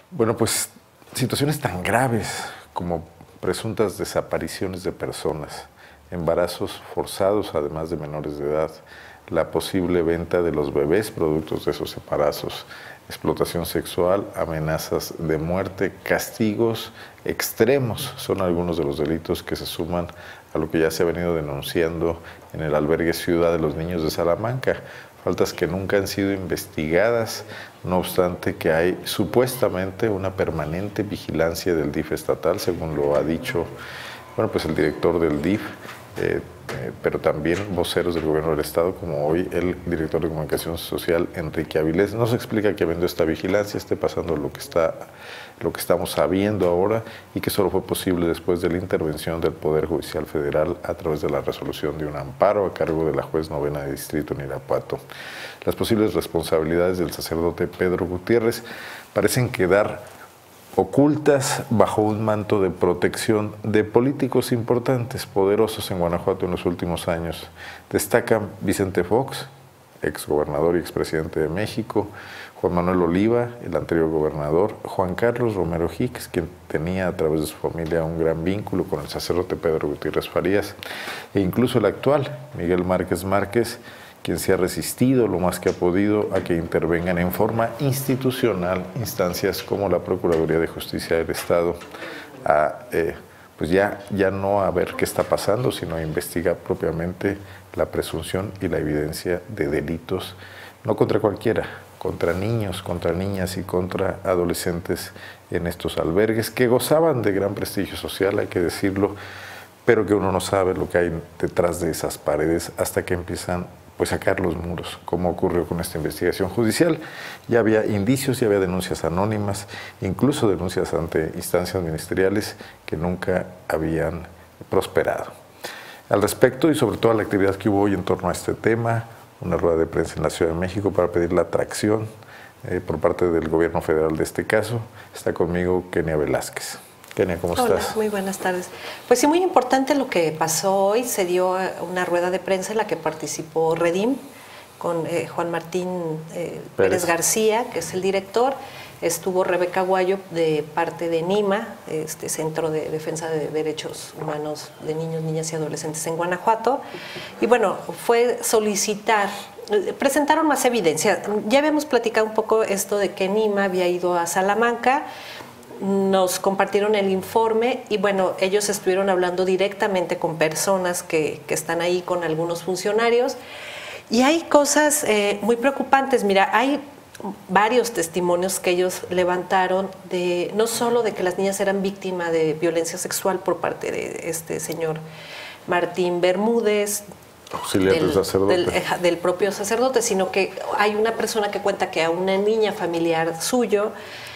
Bueno, pues situaciones tan graves como presuntas desapariciones de personas, embarazos forzados además de menores de edad, la posible venta de los bebés productos de esos embarazos, explotación sexual, amenazas de muerte, castigos extremos son algunos de los delitos que se suman a lo que ya se ha venido denunciando en el albergue Ciudad de los Niños de Salamanca. Faltas que nunca han sido investigadas, no obstante que hay supuestamente una permanente vigilancia del DIF estatal, según lo ha dicho pues el director del DIF, pero también voceros del gobierno del estado, como hoy el director de comunicación social, Enrique Avilés. No se explica que habiendo esta vigilancia esté pasando lo que estamos sabiendo ahora, y que solo fue posible después de la intervención del Poder Judicial Federal a través de la resolución de un amparo a cargo de la juez novena de distrito en Irapuato. Las posibles responsabilidades del sacerdote Pedro Gutiérrez parecen quedar ocultas bajo un manto de protección de políticos importantes, poderosos en Guanajuato en los últimos años. Destacan Vicente Fox, exgobernador y expresidente de México; Juan Manuel Oliva, el anterior gobernador; Juan Carlos Romero Hicks, quien tenía a través de su familia un gran vínculo con el sacerdote Pedro Gutiérrez Farías; e incluso el actual, Miguel Márquez Márquez, quien se ha resistido lo más que ha podido a que intervengan en forma institucional instancias como la Procuraduría de Justicia del Estado, pues ya no a ver qué está pasando, sino a investigar propiamente la presunción y la evidencia de delitos, no contra cualquiera, contra niños, contra niñas y contra adolescentes en estos albergues que gozaban de gran prestigio social, hay que decirlo, pero que uno no sabe lo que hay detrás de esas paredes hasta que empiezan pues sacar los muros, como ocurrió con esta investigación judicial. Ya había indicios, ya había denuncias anónimas, incluso denuncias ante instancias ministeriales que nunca habían prosperado. Al respecto, y sobre todo la actividad que hubo hoy en torno a este tema, una rueda de prensa en la Ciudad de México para pedir la atracción por parte del gobierno federal de este caso, está conmigo Kenia Velázquez. Kenia, ¿cómo estás? Hola, muy buenas tardes. Pues sí, muy importante lo que pasó hoy. Se dio una rueda de prensa en la que participó Redim con Juan Martín Pérez García, que es el director. Estuvo Rebeca Guayo de parte de NIMA, este Centro de Defensa de Derechos Humanos de Niños, Niñas y Adolescentes en Guanajuato. Y bueno, fue solicitar, presentaron más evidencia. Ya habíamos platicado un poco esto de que NIMA había ido a Salamanca. Nos compartieron el informe y bueno, ellos estuvieron hablando directamente con personas que están ahí, con algunos funcionarios, y hay cosas muy preocupantes. Mira, hay varios testimonios que ellos levantaron de no solo de que las niñas eran víctimas de violencia sexual por parte de este señor Martín Bermúdez, auxiliar del sacerdote, del propio sacerdote, sino que hay una persona que cuenta que a una niña familiar suyo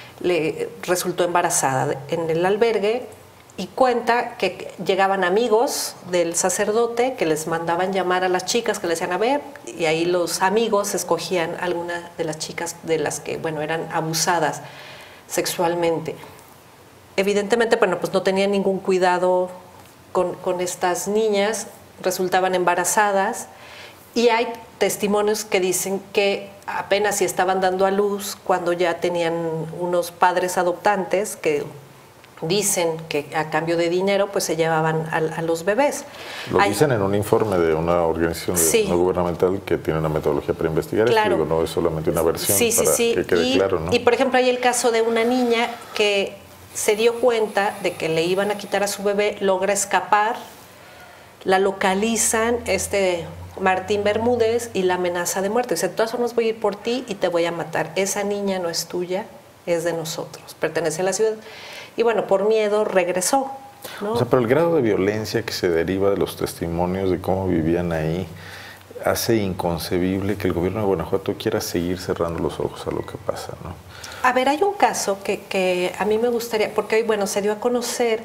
le resultó embarazada en el albergue, y cuenta que llegaban amigos del sacerdote que les mandaban llamar a las chicas, que le decían a ver, y ahí los amigos escogían alguna de las chicas de las que, bueno, eran abusadas sexualmente. Evidentemente, bueno, pues no tenían ningún cuidado con estas niñas, resultaban embarazadas, y hay testimonios que dicen que apenas si estaban dando a luz cuando ya tenían unos padres adoptantes que dicen que a cambio de dinero pues se llevaban a los bebés. Lo dicen en un informe de una organización no gubernamental que tiene una metodología para investigar esto, digo, no es solamente una versión, para que quede claro, ¿no? Y por ejemplo hay el caso de una niña que se dio cuenta de que le iban a quitar a su bebé, logra escapar, la localizan Martín Bermúdez y la amenaza de muerte. Dice, de todas formas voy a ir por ti y te voy a matar. Esa niña no es tuya, es de nosotros, pertenece a la ciudad. Y bueno, por miedo regresó, ¿no? O sea, pero el grado de violencia que se deriva de los testimonios de cómo vivían ahí hace inconcebible que el gobierno de Guanajuato quiera seguir cerrando los ojos a lo que pasa, ¿no? A ver, hay un caso que a mí me gustaría, porque hoy, bueno, se dio a conocer.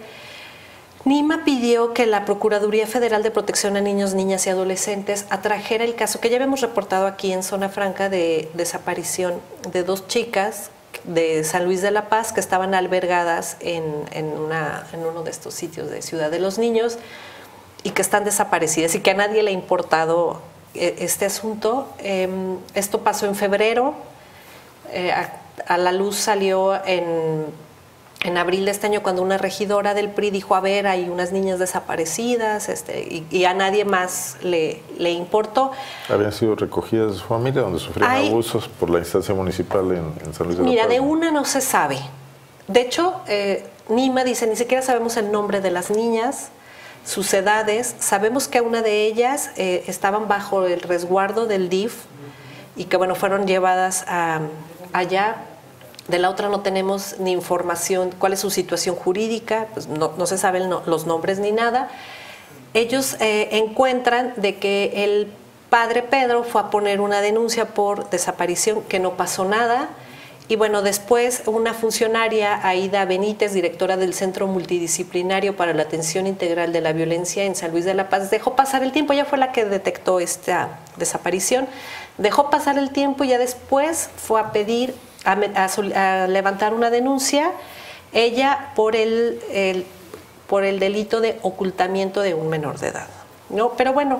NIMA pidió que la Procuraduría Federal de Protección a Niños, Niñas y Adolescentes atrajera el caso que ya habíamos reportado aquí en Zona Franca de desaparición de 2 chicas de San Luis de la Paz que estaban albergadas en uno de estos sitios de Ciudad de los Niños y que están desaparecidas y que a nadie le ha importado este asunto. Esto pasó en febrero. a la luz salió en abril de este año, cuando una regidora del PRI dijo, a ver, hay unas niñas desaparecidas, y a nadie más le importó. Habían sido recogidas de su familia, donde sufrieron abusos por la instancia municipal en San Luis de la Paz. Mira, de una no se sabe. De hecho, Nima dice, ni siquiera sabemos el nombre de las niñas, sus edades. Sabemos que una de ellas estaban bajo el resguardo del DIF y que, bueno, fueron llevadas allá. De la otra no tenemos ni información, cuál es su situación jurídica, pues no se saben los nombres ni nada. Ellos encuentran de que el padre Pedro fue a poner una denuncia por desaparición, que no pasó nada. Y bueno, después una funcionaria, Aida Benítez, directora del Centro Multidisciplinario para la Atención Integral de la Violencia en San Luis de la Paz, dejó pasar el tiempo. Ella fue la que detectó esta desaparición. Dejó pasar el tiempo y ya después fue a pedir a levantar una denuncia, ella por el delito de ocultamiento de un menor de edad, ¿no? Pero bueno,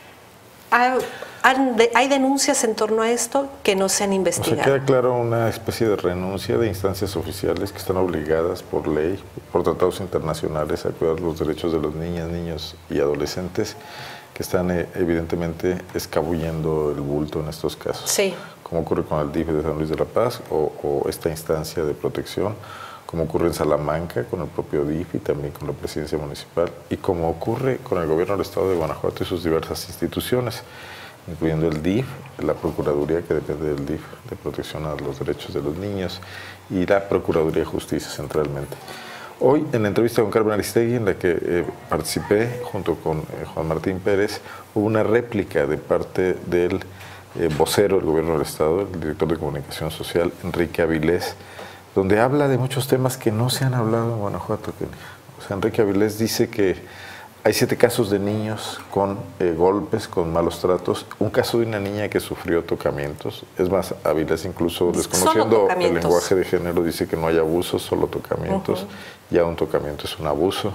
hay denuncias en torno a esto que no se han investigado. O sea, queda claro una especie de renuncia de instancias oficiales que están obligadas por ley, por tratados internacionales, a cuidar los derechos de las niñas, niños y adolescentes, que están evidentemente escabullendo el bulto en estos casos. Sí. Como ocurre con el DIF de San Luis de la Paz o esta instancia de protección, como ocurre en Salamanca con el propio DIF y también con la presidencia municipal, y como ocurre con el gobierno del estado de Guanajuato y sus diversas instituciones, incluyendo el DIF, la Procuraduría, que depende del DIF, de protección a los derechos de los niños, y la Procuraduría de Justicia centralmente. Hoy, en la entrevista con Carmen Aristegui, en la que participé junto con Juan Martín Pérez, hubo una réplica de parte del vocero del gobierno del estado, el director de comunicación social, Enrique Avilés, donde habla de muchos temas que no se han hablado en Guanajuato. O sea, Enrique Avilés dice que hay 7 casos de niños con golpes, con malos tratos, un caso de una niña que sufrió tocamientos. Es más, Avilés, incluso desconociendo el lenguaje de género, dice que no hay abusos, solo tocamientos. Ya un tocamiento es un abuso.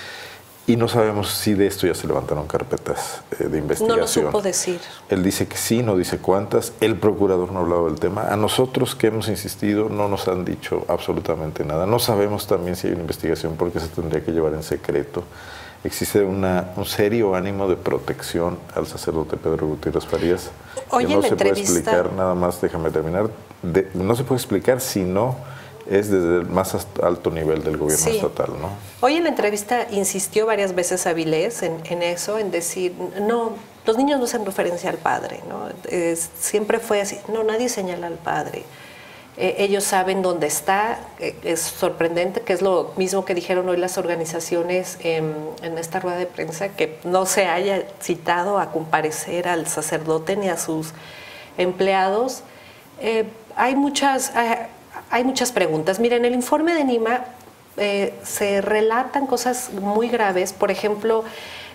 Y no sabemos si de esto ya se levantaron carpetas de investigación. No lo supo decir. Él dice que sí, no dice cuántas. El procurador no ha hablado del tema. A nosotros que hemos insistido no nos han dicho absolutamente nada. No sabemos también si hay una investigación porque se tendría que llevar en secreto. Existe un serio ánimo de protección al sacerdote Pedro Gutiérrez Farías. Oye, que no se puede explicar, nada más, déjame terminar, no se puede explicar si no es desde el más alto nivel del gobierno estatal, ¿no? Hoy en la entrevista insistió varias veces Avilés en eso, en decir, no, los niños no hacen referencia al padre, ¿no? Siempre fue así, no, nadie señala al padre. Ellos saben dónde está. Es sorprendente, que es lo mismo que dijeron hoy las organizaciones en esta rueda de prensa, que no se haya citado a comparecer al sacerdote ni a sus empleados. Hay muchas preguntas. Miren, en el informe de Nima se relatan cosas muy graves. Por ejemplo,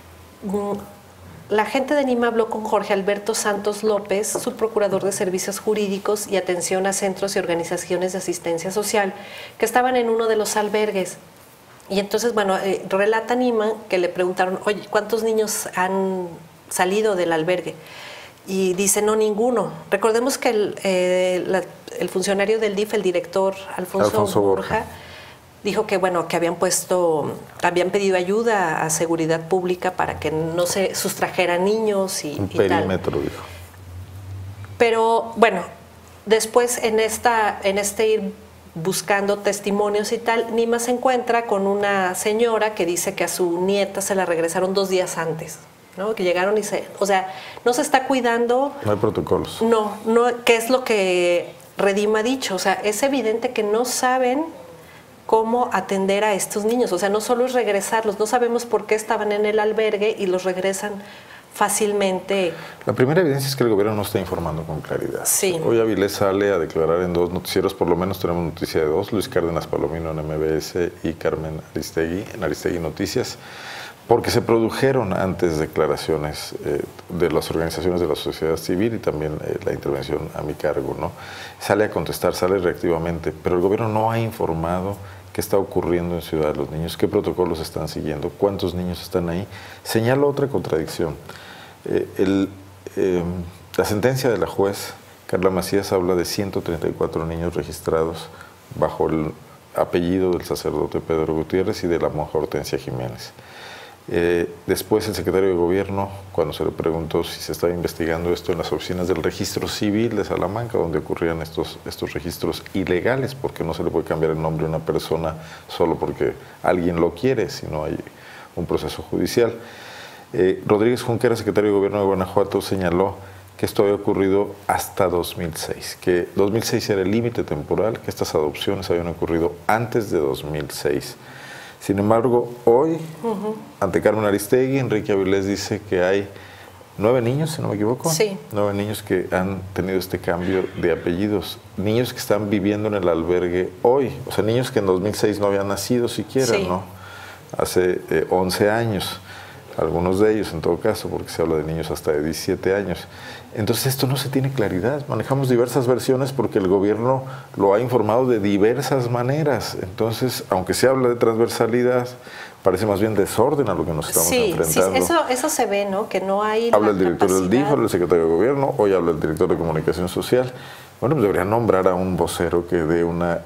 la gente de Nima habló con Jorge Alberto Santos López, subprocurador de Servicios Jurídicos y Atención a Centros y Organizaciones de Asistencia Social, que estaban en uno de los albergues. Y entonces, bueno, relata Nima que le preguntaron, oye, ¿cuántos niños han salido del albergue? Y dice, no, ninguno. Recordemos que el funcionario del DIF, el director Alfonso Borja, dijo que, bueno, que habían pedido ayuda a seguridad pública para que no se sustrajeran niños y un perímetro, tal. Dijo. Pero, bueno, después en este ir buscando testimonios y tal, Nima se encuentra con una señora que dice que a su nieta se la regresaron 2 días antes, ¿no? Que llegaron y o sea, no se está cuidando. No hay protocolos. No, ¿qué es lo que Redim ha dicho? O sea, es evidente que no saben cómo atender a estos niños. O sea, no solo es regresarlos, no sabemos por qué estaban en el albergue y los regresan fácilmente. La primera evidencia es que el gobierno no está informando con claridad. Sí. Hoy Avilés sale a declarar en 2 noticieros, por lo menos tenemos noticia de 2, Luis Cárdenas Palomino en MBS y Carmen Aristegui en Aristegui Noticias, porque se produjeron antes declaraciones de las organizaciones de la sociedad civil y también la intervención a mi cargo, ¿no? Sale a contestar, sale reactivamente, pero el gobierno no ha informado qué está ocurriendo en Ciudad de los Niños, qué protocolos están siguiendo, cuántos niños están ahí. Señalo otra contradicción. La sentencia de la juez Carla Macías habla de 134 niños registrados bajo el apellido del sacerdote Pedro Gutiérrez y de la monja Hortensia Jiménez. Después el secretario de Gobierno, cuando se le preguntó si se estaba investigando esto en las oficinas del Registro Civil de Salamanca, donde ocurrían estos registros ilegales, porque no se le puede cambiar el nombre a una persona solo porque alguien lo quiere, si no hay un proceso judicial. Rodríguez Junquera, secretario de Gobierno de Guanajuato, señaló que esto había ocurrido hasta 2006, que 2006 era el límite temporal, que estas adopciones habían ocurrido antes de 2006. Sin embargo, hoy, ante Carmen Aristegui, Enrique Avilés dice que hay 9 niños, si no me equivoco. Sí. 9 niños que han tenido este cambio de apellidos. Niños que están viviendo en el albergue hoy. O sea, niños que en 2006 no habían nacido siquiera, sí, ¿no? Hace 11 años. Algunos de ellos, en todo caso, porque se habla de niños hasta de 17 años. Entonces, esto no se tiene claridad. Manejamos diversas versiones porque el gobierno lo ha informado de diversas maneras. Entonces, aunque se habla de transversalidad, parece más bien desorden a lo que nos estamos enfrentando. Sí, eso se ve, ¿no? Que no hay habla el director del DIF, habla el secretario de Gobierno, hoy habla el director de Comunicación Social. Bueno, pues deberían nombrar a un vocero que dé una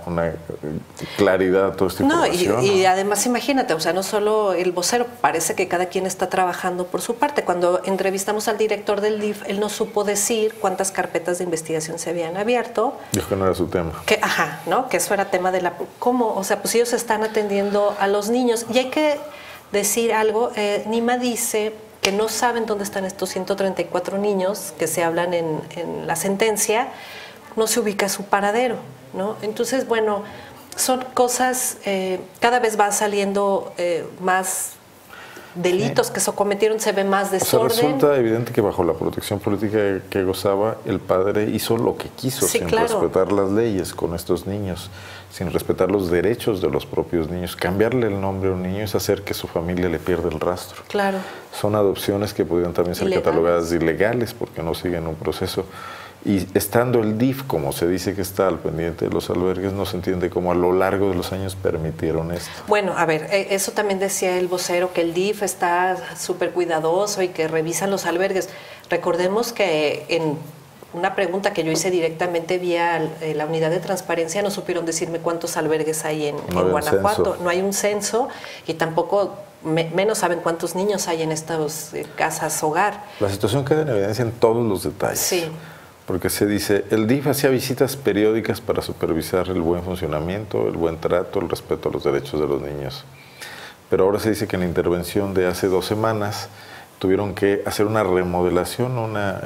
claridad a toda esta información. Y además, imagínate, o sea, no solo el vocero, parece que cada quien está trabajando por su parte. Cuando entrevistamos al director del DIF, él no supo decir cuántas carpetas de investigación se habían abierto. Dijo que no era su tema. ¿No? Que eso era tema de la... ¿Cómo? O sea, pues ellos están atendiendo a los niños. Y hay que decir algo, Nima dice que no saben dónde están estos 134 niños que se hablan en la sentencia, no se ubica su paradero, ¿no? Entonces, bueno, son cosas, cada vez van saliendo más delitos que se cometieron, se ve más desorden. O sea, resulta evidente que bajo la protección política que gozaba, el padre hizo lo que quiso, sin respetar las leyes con estos niños, sin respetar los derechos de los propios niños. Cambiarle el nombre a un niño es hacer que su familia le pierda el rastro. Claro. Son adopciones que podrían también ser catalogadas de ilegales porque no siguen un proceso. Y estando el DIF, como se dice que está al pendiente de los albergues, no se entiende cómo a lo largo de los años permitieron esto. Bueno, a ver, eso también decía el vocero, que el DIF está súper cuidadoso y que revisan los albergues. Recordemos que en una pregunta que yo hice directamente vía la unidad de transparencia, no supieron decirme cuántos albergues hay en Guanajuato. No hay un censo y tampoco... menos saben cuántos niños hay en estas casas hogar. La situación queda en evidencia en todos los detalles. Sí. Porque se dice, el DIF hacía visitas periódicas para supervisar el buen funcionamiento, el buen trato, el respeto a los derechos de los niños. Pero ahora se dice que en la intervención de hace 2 semanas tuvieron que hacer una remodelación, una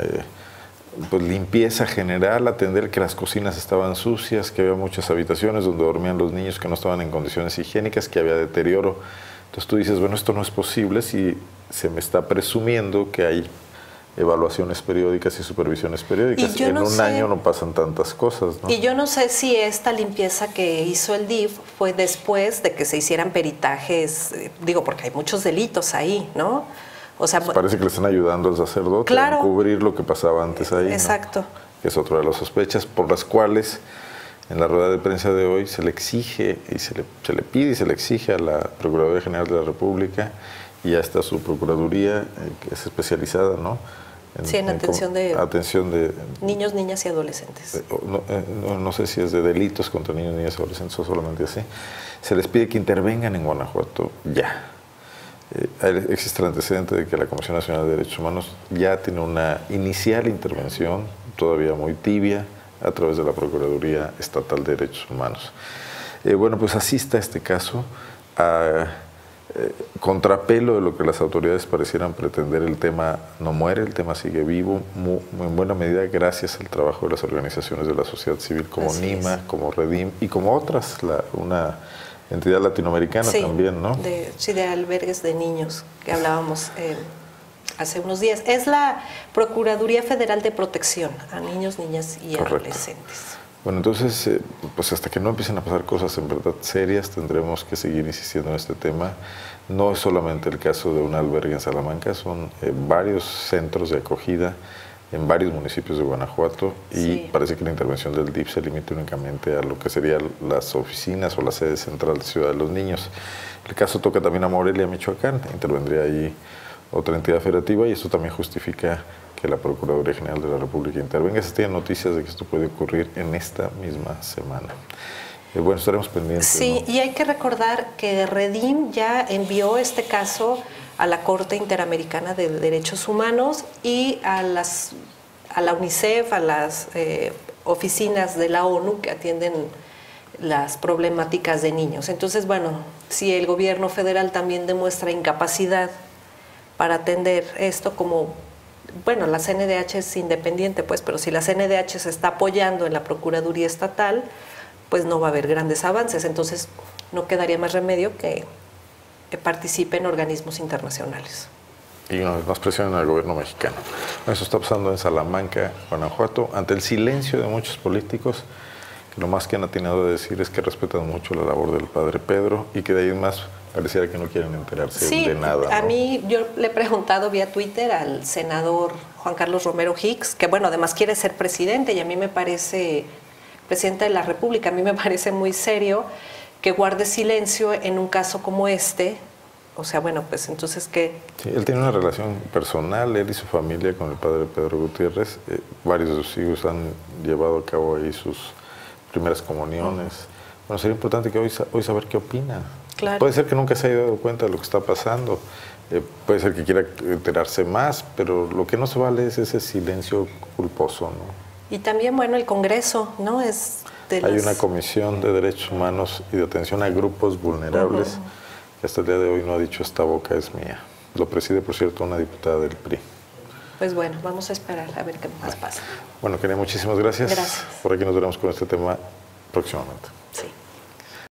limpieza general, atender que las cocinas estaban sucias, que había muchas habitaciones donde dormían los niños que no estaban en condiciones higiénicas, que había deterioro. Entonces tú dices, bueno, esto no es posible si se me está presumiendo que hay evaluaciones periódicas y supervisiones periódicas. En un año no pasan tantas cosas, ¿no? Y yo no sé si esta limpieza que hizo el DIF fue después de que se hicieran peritajes, digo, porque hay muchos delitos ahí, ¿no? O sea, parece que le están ayudando al sacerdote a encubrir lo que pasaba antes ahí. Exacto. ¿no? Que es otra de las sospechas por las cuales en la rueda de prensa de hoy se le exige y se le pide y se le exige a la Procuraduría General de la República y ya está su Procuraduría, que es especializada, ¿no? En atención de niños, niñas y adolescentes. No sé si es de delitos contra niños, niñas y adolescentes o solamente así. Se les pide que intervengan en Guanajuato ya. Existe el antecedente de que la Comisión Nacional de Derechos Humanos ya tiene una inicial intervención, todavía muy tibia, a través de la Procuraduría Estatal de Derechos Humanos. Bueno, pues así está este caso. Contrapelo de lo que las autoridades parecieran pretender, el tema no muere, el tema sigue vivo, en buena medida gracias al trabajo de las organizaciones de la sociedad civil como Nima, como Redim y como otras, una entidad latinoamericana también, ¿no? De albergues de niños que hablábamos hace unos días. Es la Procuraduría Federal de Protección a Niños, Niñas y Adolescentes. Bueno, entonces, pues hasta que no empiecen a pasar cosas en verdad serias, tendremos que seguir insistiendo en este tema. No es solamente el caso de un albergue en Salamanca, son varios centros de acogida en varios municipios de Guanajuato y parece que la intervención del DIF se limita únicamente a lo que serían las oficinas o la sede central de Ciudad de los Niños. El caso toca también a Morelia, Michoacán, intervendría ahí otra entidad federativa y esto también justifica que la Procuraduría General de la República intervenga. Se tienen noticias de que esto puede ocurrir en esta misma semana. Bueno, estaremos pendientes. Sí, ¿no? Y hay que recordar que Redim ya envió este caso a la Corte Interamericana de Derechos Humanos y a la UNICEF, a las oficinas de la ONU que atienden las problemáticas de niños. Entonces, bueno, si el gobierno federal también demuestra incapacidad para atender esto, como, bueno, la CNDH es independiente, pues, pero si la CNDH se está apoyando en la Procuraduría Estatal, pues no va a haber grandes avances. Entonces, no quedaría más remedio que participe en organismos internacionales. Y una vez más presionan al gobierno mexicano. Eso está pasando en Salamanca, Guanajuato, ante el silencio de muchos políticos, que lo más que han atinado a decir es que respetan mucho la labor del padre Pedro y que de ahí en más pareciera que no quieren enterarse de nada. A ¿no? mí, yo le he preguntado vía Twitter al senador Juan Carlos Romero Hicks, que bueno, además quiere ser presidente, y a mí me parece, presidente de la República, a mí me parece muy serio que guarde silencio en un caso como este. O sea, bueno, pues entonces, ¿qué? Sí, él tiene una relación personal, él y su familia, con el padre Pedro Gutiérrez. Varios de sus hijos han llevado a cabo ahí sus primeras comuniones. Bueno, sería importante que hoy saber qué opina. Claro. Puede ser que nunca se haya dado cuenta de lo que está pasando. Puede ser que quiera enterarse más, pero lo que no se vale es ese silencio culposo, ¿no? Y también, bueno, el Congreso, ¿no? Hay una Comisión de Derechos Humanos y de Atención a Grupos Vulnerables que hasta el día de hoy no ha dicho esta boca es mía. Lo preside, por cierto, una diputada del PRI. Pues bueno, vamos a esperar a ver qué más pasa. Bueno, Kenia, muchísimas gracias. Gracias. Por aquí nos veremos con este tema próximamente.